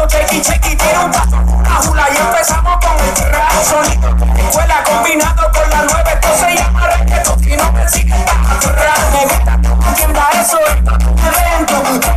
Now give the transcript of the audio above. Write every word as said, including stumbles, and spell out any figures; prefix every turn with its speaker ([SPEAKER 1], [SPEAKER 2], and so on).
[SPEAKER 1] paso, chequi, chequi, tiene un paso, una jula y empezamos con el trap. Sonido de escuela combinado con la nueva, esto se llama reggaetón, si no me siguen baja atrás. Me gusta, entienda eso, evento.